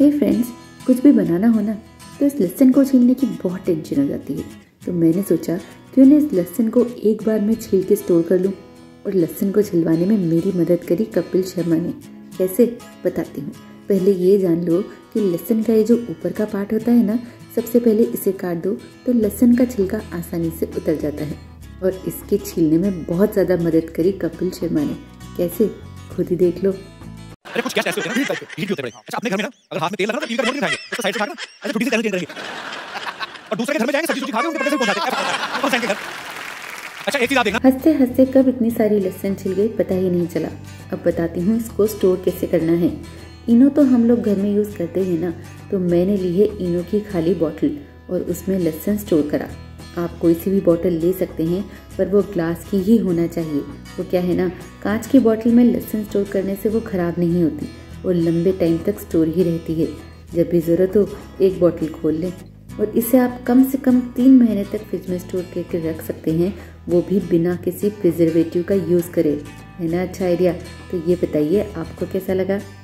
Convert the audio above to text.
हे friends, कुछ भी बनाना हो ना तो इस लहसुन को छीलने की बहुत टेंशन हो जाती है। तो मैंने सोचा क्यों ना इस लहसुन को एक बार में छील के स्टोर कर लूँ। और लहसुन को छिलवाने में मेरी मदद करी कपिल शर्मा ने। कैसे, बताती हूँ। पहले ये जान लो कि लहसुन का ये जो ऊपर का पार्ट होता है ना, सबसे पहले इसे काट दो तो लहसुन का छिलका आसानी से उतर जाता है। और इसके छीलने में बहुत ज़्यादा मदद करी कपिल शर्मा ने। कैसे, खुद ही देख लो। अरे कुछ गैस ऐसे होते हैं ना, हीट भी होते हैं बड़े। अच्छा, अपने घर में ना अगर हाथ में तेल लगा ना तो टीवी का रिमोट नहीं खाएंगे, उसको साइड से उठाकर ऐसे छुट्टी से चैनल चेंज करेंगे। और दूसरे के घर में जाएंगे, सब्जी खा के उनके पर्दे से पहुंचाते हैं कौन सा घर। अच्छा, एक चीज आप देखना, हंसते हंसते कब इतनी सारी लहसुन छिल गई पता ही नहीं चला। अब बताती हूँ इसको स्टोर कैसे करना है। इनो तो हम लोग घर में यूज़ करते हैं ना, तो मैंने ली है इनो की खाली बॉटल और उसमें लहसुन स्टोर करा। आप कोई सी भी बॉटल ले सकते हैं, पर वो ग्लास की ही होना चाहिए। वो क्या है ना, कांच की बॉटल में लहसुन स्टोर करने से वो ख़राब नहीं होती और लंबे टाइम तक स्टोर ही रहती है। जब भी ज़रूरत हो एक बॉटल खोल लें और इसे आप कम से कम 3 महीने तक फ्रिज में स्टोर करके रख सकते हैं, वो भी बिना किसी प्रिजर्वेटिव का यूज़ करे। है ना अच्छा आइडिया? तो ये बताइए आपको कैसा लगा।